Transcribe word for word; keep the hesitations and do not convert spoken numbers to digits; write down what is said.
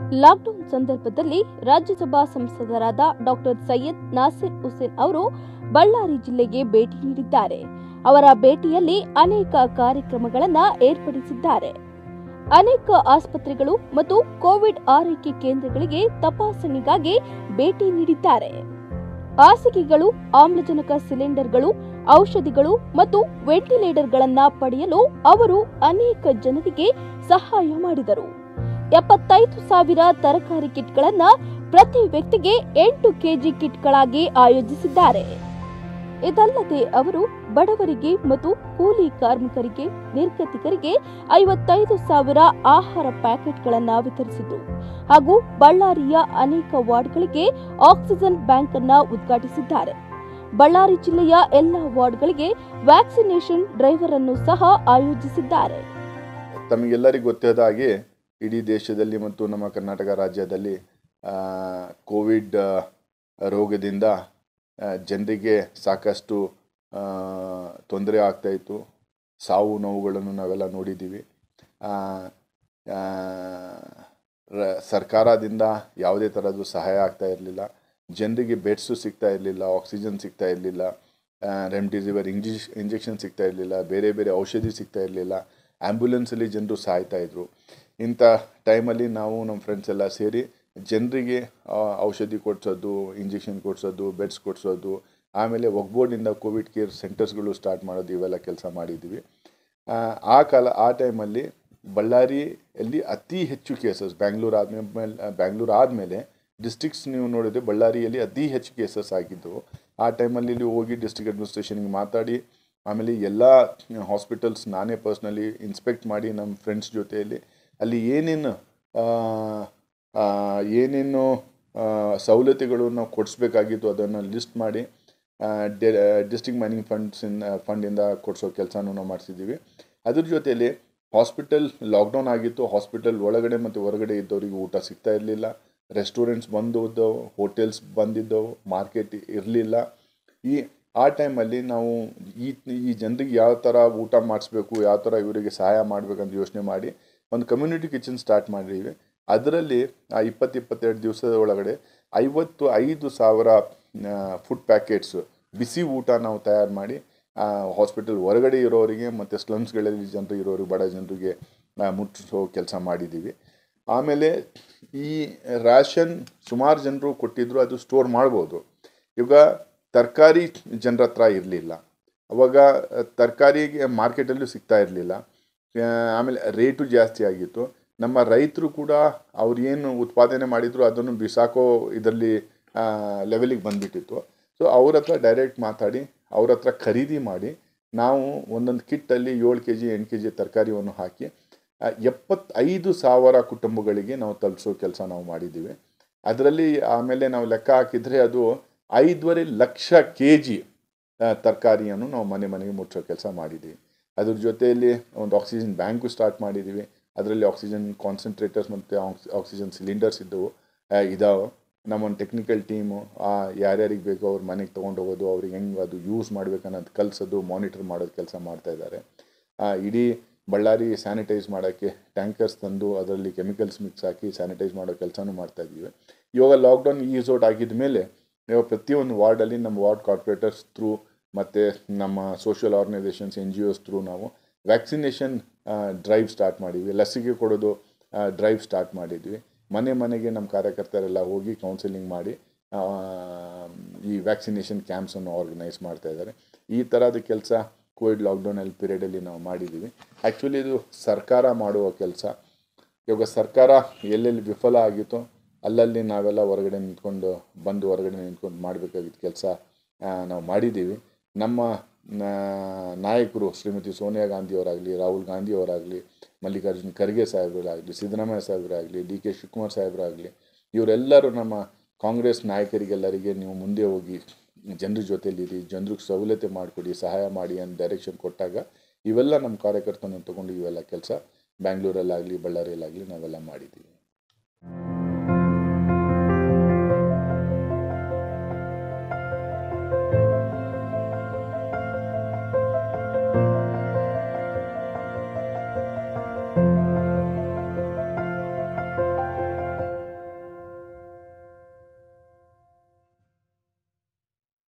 Lockdown ಸಂದರ್ಭದಲ್ಲಿ ರಾಜ್ಯಸಭಾ ಸಂಸದರಾದ doctor Syed Nasir Hussain ಅವರು ಬಳ್ಳಾರಿ ಜಿಲ್ಲೆಗೆ ಭೇಟಿ ನೀಡಿದ್ದಾರೆ. ಅವರ ಭೇಟಿಯಲ್ಲಿ ಅನೇಕ ಕಾರ್ಯಕ್ರಮಗಳನ್ನು ಏರ್ಪಡಿಸಿದ್ದಾರೆ. ಅನೇಕ ಆಸ್ಪತ್ರೆಗಳು ಮತ್ತು ಕೋವಿಡ್ ಆರೈಕೆ ಕೇಂದ್ರಗಳಿಗೆ ತಪಾಸಣೆಗಾಗಿ ಭೇಟಿ ನೀಡಿದ್ದಾರೆ. ಹಾಸಿಗೆಗಳು, ಆಮ್ಲಜನಕ ಸಿಲಿಂಡರ್ಗಳು, ಔಷಧಿಗಳು ಮತ್ತು ವೆಂಟಿಲೇಟರ್ಗಳನ್ನು ಪಡೆಯಲು ಅವರು ಅನೇಕ ಜನರಿಗೆ ಸಹಾಯ ಮಾಡಿದರು. ಎಪ್ಪತ್ತೈದು ಸಾವಿರ ತರಕಾರಿ ಕಿಟ್ಗಳನ್ನು ಪ್ರತಿ ವ್ಯಕ್ತಿಗೆ ಎಂಟು ಕೆಜಿ ಕಿಟ್ಗಳಾಗಿ ಆಯೋಜಿಸಿದ್ದಾರೆ. ಇದಲ್ಲದೆ ಅವರು ಬಡವರಿಗೆ ಮತ್ತು ಕೂಲಿ ಕಾರ್ಮಿಕರಿಗೆ, ನಿರ್ಗತಿಕರಿಗೆ ಐವತ್ತೈದು ಸಾವಿರ ಆಹಾರ ಪ್ಯಾಕೆಟ್ಗಳನ್ನು ವಿತರಿಸಿದರು ಹಾಗೂ ಬಳ್ಳಾರಿಯ ಅನೇಕ ವಾರ್ಡ್ಗಳಿಗೆ ಆಕ್ಸಿಜನ್ ಬ್ಯಾಂಕ್ ಅನ್ನು ಉದ್ಘಾಟಿಸಿದ್ದಾರೆ. ಬಳ್ಳಾರಿ ಜಿಲ್ಲೆಯ ಎಲ್ಲ ವಾರ್ಡ್ಗಳಿಗೆ ವ್ಯಾಕ್ಸಿನೇಷನ್ ಡ್ರೈವರ್ ಅನ್ನು ಸಹ ಆಯೋಜಿಸಿದ್ದಾರೆ. ತಮಗೆಲ್ಲರಿಗೂ ಗೊತ್ತಾದ ಹಾಗೆ ಇಡೀ ದೇಶದಲ್ಲಿ ಮತ್ತು ನಮ್ಮ ಕರ್ನಾಟಕ ರಾಜ್ಯದಲ್ಲಿ ಕೋವಿಡ್ ರೋಗದಿಂದ ಜನರಿಗೆ ಸಾಕಷ್ಟು ತೊಂದರೆ ಆಗ್ತಾಯಿತ್ತು. ಸಾವು ನೋವುಗಳನ್ನು ನಾವೆಲ್ಲ ನೋಡಿದ್ದೀವಿ. ಸರ್ಕಾರದಿಂದ ಯಾವುದೇ ಥರದ್ದು ಸಹಾಯ ಆಗ್ತಾ ಇರಲಿಲ್ಲ. ಜನರಿಗೆ ಬೆಡ್ಸು ಸಿಗ್ತಾ ಇರಲಿಲ್ಲ, ಆಕ್ಸಿಜನ್ ಸಿಗ್ತಾ ಇರಲಿಲ್ಲ, ರೆಮ್ಡಿಸಿವಿರ್ ಇಂಜೆಕ್ಷ ಇಂಜೆಕ್ಷನ್ ಸಿಗ್ತಾ ಇರಲಿಲ್ಲ, ಬೇರೆ ಬೇರೆ ಔಷಧಿ ಸಿಗ್ತಾ ಇರಲಿಲ್ಲ. ಆ್ಯಂಬುಲೆನ್ಸಲ್ಲಿ ಜನರು ಸಾಯ್ತಾಯಿದ್ರು. ಇಂಥ ಟೈಮಲ್ಲಿ ನಾವು ನಮ್ಮ ಫ್ರೆಂಡ್ಸ್ ಎಲ್ಲ ಸೇರಿ ಜನರಿಗೆ ಔಷಧಿ ಕೊಡಿಸೋದು, ಇಂಜೆಕ್ಷನ್ ಕೊಡಿಸೋದು, ಬೆಡ್ಸ್ ಕೊಡಿಸೋದು, ಆಮೇಲೆ ಒಗ್ಬೋರ್ಡಿಂದ ಕೋವಿಡ್ ಕೇರ್ ಸೆಂಟರ್ಸ್ಗಳು ಸ್ಟಾರ್ಟ್ ಮಾಡೋದು, ಇವೆಲ್ಲ ಕೆಲಸ ಮಾಡಿದ್ದೀವಿ. ಆ ಕಾಲ ಆ ಟೈಮಲ್ಲಿ ಬಳ್ಳಾರಿಯಲ್ಲಿ ಅತಿ ಹೆಚ್ಚು ಕೇಸಸ್, ಬ್ಯಾಂಗ್ಳೂರು ಆದಮೇಲೆ ಬ್ಯಾಂಗ್ಳೂರು ಆದಮೇಲೆ ಡಿಸ್ಟ್ರಿಕ್ಟ್ಸ್ ನೀವು ನೋಡಿದರೆ ಬಳ್ಳಾರಿಯಲ್ಲಿ ಅತಿ ಹೆಚ್ಚು ಕೇಸಸ್ ಆಗಿದ್ದವು. ಆ ಟೈಮಲ್ಲಿ ಇಲ್ಲಿ ಹೋಗಿ ಡಿಸ್ಟ್ರಿಕ್ಟ್ ಅಡ್ಮಿನಿಸ್ಟ್ರೇಷನ್ಗೆ ಮಾತಾಡಿ, ಆಮೇಲೆ ಎಲ್ಲ ಹಾಸ್ಪಿಟಲ್ಸ್ ನಾನೇ ಪರ್ಸ್ನಲಿ ಇನ್ಸ್ಪೆಕ್ಟ್ ಮಾಡಿ ನಮ್ಮ ಫ್ರೆಂಡ್ಸ್ ಜೊತೆಯಲ್ಲಿ ಅಲ್ಲಿ ಏನೇನು ಏನೇನು ಸವಲತ್ತುಗಳು ನಾವು ಕೊಡಿಸ್ಬೇಕಾಗಿತ್ತು ಅದನ್ನು ಲಿಸ್ಟ್ ಮಾಡಿ ಡೆ ಡಿಸ್ಟ್ರಿಕ್ಟ್ ಮೈನಿಂಗ್ ಫಂಡ್ಸಿಂದ ಫಂಡಿಂದ ಕೊಡಿಸೋ ಕೆಲಸನೂ ನಾವು ಮಾಡಿಸಿದ್ದೀವಿ. ಅದ್ರ ಜೊತೆಯಲ್ಲಿ ಹಾಸ್ಪಿಟಲ್ ಲಾಕ್ಡೌನ್ ಆಗಿತ್ತು. ಹಾಸ್ಪಿಟಲ್ ಒಳಗಡೆ ಮತ್ತು ಹೊರಗಡೆ ಇದ್ದವರಿಗೆ ಊಟ ಸಿಗ್ತಾ ಇರಲಿಲ್ಲ. ರೆಸ್ಟೋರೆಂಟ್ಸ್ ಬಂದಿದ್ದವು, ಹೋಟೆಲ್ಸ್ ಬಂದಿದ್ದವು, ಮಾರ್ಕೆಟ್ ಇರಲಿಲ್ಲ. ಈ ಆ ಟೈಮಲ್ಲಿ ನಾವು ಈ ಈ ಜನರಿಗೆ ಯಾವ ಥರ ಊಟ ಮಾಡಿಸ್ಬೇಕು, ಯಾವ ಥರ ಇವರಿಗೆ ಸಹಾಯ ಮಾಡಬೇಕಂತ ಯೋಚನೆ ಮಾಡಿ ಒಂದು ಕಮ್ಯುನಿಟಿ ಕಿಚನ್ ಸ್ಟಾರ್ಟ್ ಮಾಡಿದ್ದೀವಿ. ಅದರಲ್ಲಿ ಆ ಇಪ್ಪತ್ತು ಇಪ್ಪತ್ತೆರಡು ದಿವಸದ ಒಳಗಡೆ ಐವತ್ತು ಐದು ಸಾವಿರ ಫುಡ್ ಪ್ಯಾಕೆಟ್ಸು ಬಿಸಿ ಊಟ ನಾವು ತಯಾರು ಮಾಡಿ ಹಾಸ್ಪಿಟಲ್ ಹೊರಗಡೆ ಇರೋರಿಗೆ ಮತ್ತು ಸ್ಲಮ್ಸ್ಗಳಲ್ಲಿ ಜನರು ಇರೋರಿಗೆ, ಬಡ ಜನರಿಗೆ ಮುಟ್ಟಿಸೋ ಕೆಲಸ ಮಾಡಿದ್ದೀವಿ. ಆಮೇಲೆ ಈ ರ್ಯಾಷನ್ ಸುಮಾರು ಜನರು ಕೊಟ್ಟಿದ್ದರು, ಅದು ಸ್ಟೋರ್ ಮಾಡ್ಬೋದು. ಇವಾಗ ತರಕಾರಿ ಜನರ ಹತ್ರ ಇರಲಿಲ್ಲ. ಅವಾಗ ತರಕಾರಿಗೆ ಮಾರ್ಕೆಟಲ್ಲೂ ಸಿಗ್ತಾ ಇರಲಿಲ್ಲ. ಆಮೇಲೆ ರೇಟು ಜಾಸ್ತಿ ಆಗಿತ್ತು. ನಮ್ಮ ರೈತರು ಕೂಡ ಅವ್ರು ಏನು ಉತ್ಪಾದನೆ ಮಾಡಿದ್ರು ಅದನ್ನು ಬಿಸಾಕೋ ಇದರಲ್ಲಿ ಲೆವೆಲಿಗೆ ಬಂದುಬಿಟ್ಟಿತ್ತು. ಸೊ ಅವ್ರ ಹತ್ರ ಡೈರೆಕ್ಟ್ ಮಾತಾಡಿ ಅವ್ರ ಹತ್ರ ಖರೀದಿ ಮಾಡಿ ನಾವು ಒಂದೊಂದು ಕಿಟ್ಟಲ್ಲಿ ಏಳು ಕೆ ಜಿ ಎಂಟು ಕೆ ಜಿ ತರಕಾರಿಯನ್ನು ಹಾಕಿ ಎಪ್ಪತ್ತೈದು ಸಾವಿರ ಕುಟುಂಬಗಳಿಗೆ ನಾವು ತಲುಪಿಸೋ ಕೆಲಸ ನಾವು ಮಾಡಿದ್ದೀವಿ. ಅದರಲ್ಲಿ ಆಮೇಲೆ ನಾವು ಲೆಕ್ಕ ಹಾಕಿದರೆ ಅದು ಐದೂವರೆ ಲಕ್ಷ ಕೆ ಜಿ ತರಕಾರಿಯನ್ನು ನಾವು ಮನೆ ಮನೆಗೆ ಮುಚ್ಚೋ ಕೆಲಸ ಮಾಡಿದ್ದೀವಿ. ಅದ್ರ ಜೊತೆಯಲ್ಲಿ ಒಂದು ಆಕ್ಸಿಜನ್ ಬ್ಯಾಂಕು ಸ್ಟಾರ್ಟ್ ಮಾಡಿದ್ದೀವಿ. ಅದರಲ್ಲಿ ಆಕ್ಸಿಜನ್ ಕಾನ್ಸಂಟ್ರೇಟರ್ಸ್ ಮತ್ತು ಆಕ್ಸಿಜನ್ ಸಿಲಿಂಡರ್ಸ್ ಇದ್ದವು ಇದಾವೆ. ನಮ್ಮೊಂದು ಟೆಕ್ನಿಕಲ್ ಟೀಮು ಯಾರ್ಯಾರಿಗೆ ಬೇಕೋ ಅವ್ರ ಮನೆಗೆ ತೊಗೊಂಡು ಹೋಗೋದು, ಅವ್ರಿಗೆ ಹೆಂಗೆ ಅದು ಯೂಸ್ ಮಾಡಬೇಕನ್ನೋದು ಕಲಿಸೋದು, ಮಾನಿಟರ್ ಮಾಡೋದು ಕೆಲಸ ಮಾಡ್ತಾಯಿದ್ದಾರೆ. ಇಡೀ ಬಳ್ಳಾರಿ ಸ್ಯಾನಿಟೈಸ್ ಮಾಡೋಕ್ಕೆ ಟ್ಯಾಂಕರ್ಸ್ ತಂದು ಅದರಲ್ಲಿ ಕೆಮಿಕಲ್ಸ್ ಮಿಕ್ಸ್ ಹಾಕಿ ಸ್ಯಾನಿಟೈಸ್ ಮಾಡೋ ಕೆಲಸನೂ ಮಾಡ್ತಾಯಿದ್ದೀವಿ. ಇವಾಗ ಲಾಕ್ಡೌನ್ ಈಸ್ ಔಟ್ ಆಗಿದ ಮೇಲೆ ಇವಾಗ ಪ್ರತಿಯೊಂದು ವಾರ್ಡಲ್ಲಿ ನಮ್ಮ ವಾರ್ಡ್ ಕಾರ್ಪೊರೇಟರ್ಸ್ ಥ್ರೂ ಮತ್ತು ನಮ್ಮ social organisations, N G Os through ನಾವು ವ್ಯಾಕ್ಸಿನೇಷನ್ ಡ್ರೈವ್ ಸ್ಟಾರ್ಟ್ ಮಾಡಿದ್ವಿ. ಲಸಿಕೆ ಕೊಡೋದು ಡ್ರೈವ್ ಸ್ಟಾರ್ಟ್ ಮಾಡಿದ್ವಿ. ಮನೆ ಮನೆಗೆ ನಮ್ಮ ಕಾರ್ಯಕರ್ತರೆಲ್ಲ ಹೋಗಿ ಕೌನ್ಸಿಲಿಂಗ್ ಮಾಡಿ ಈ ವ್ಯಾಕ್ಸಿನೇಷನ್ ಕ್ಯಾಂಪ್ಸನ್ನು ಆರ್ಗನೈಸ್ ಮಾಡ್ತಾಯಿದ್ದಾರೆ. ಈ ಥರದ ಕೆಲಸ ಕೋವಿಡ್ ಲಾಕ್ಡೌನಲ್ಲಿ ಪೀರಿಯಡಲ್ಲಿ ನಾವು ಮಾಡಿದ್ದೀವಿ. ಆ್ಯಕ್ಚುಲಿ ಇದು ಸರ್ಕಾರ ಮಾಡುವ ಕೆಲಸ. ಇವಾಗ ಸರ್ಕಾರ ಎಲ್ಲೆಲ್ಲಿ ವಿಫಲ ಆಗಿತ್ತೋ ಅಲ್ಲಲ್ಲಿ ನಾವೆಲ್ಲ ಹೊರಗಡೆ ನಿಂತ್ಕೊಂಡು ಬಂದು ಹೊರಗಡೆ ನಿಂತ್ಕೊಂಡು ಮಾಡಬೇಕಾಗಿದ್ದ ಕೆಲಸ ನಾವು ಮಾಡಿದ್ದೀವಿ. ನಮ್ಮ ನಾಯಕರು ಶ್ರೀಮತಿ ಸೋನಿಯಾ ಗಾಂಧಿಯವರಾಗಲಿ, ರಾಹುಲ್ ಗಾಂಧಿಯವರಾಗಲಿ, ಮಲ್ಲಿಕಾರ್ಜುನ್ ಖರ್ಗೆ ಸಾಹೇಬರಾಗಲಿ, ಸಿದ್ದರಾಮಯ್ಯ ಸಾಹೇಬರಾಗಲಿ, ಡಿ ಕೆ ಶಿವಕುಮಾರ್ ಸಾಹೇಬರಾಗಲಿ, ಇವರೆಲ್ಲರೂ ನಮ್ಮ ಕಾಂಗ್ರೆಸ್ ನಾಯಕರಿಗೆಲ್ಲರಿಗೆ ನೀವು ಮುಂದೆ ಹೋಗಿ ಜನರ ಜೊತೆಯಲ್ಲಿರಿ, ಜನರಿಗೆ ಸವಲತ್ತು ಮಾಡಿಕೊಡಿ, ಸಹಾಯ ಮಾಡಿ ಅಂತ ಡೈರೆಕ್ಷನ್ ಕೊಟ್ಟಾಗ ಇವೆಲ್ಲ ನಮ್ಮ ಕಾರ್ಯಕರ್ತನ ತಗೊಂಡು ಇವೆಲ್ಲ ಕೆಲಸ ಬ್ಯಾಂಗ್ಳೂರಲ್ಲಾಗಲಿ ಬಳ್ಳಾರಿಯಲ್ಲಾಗಲಿ ನಾವೆಲ್ಲ ಮಾಡಿದ್ದೀವಿ.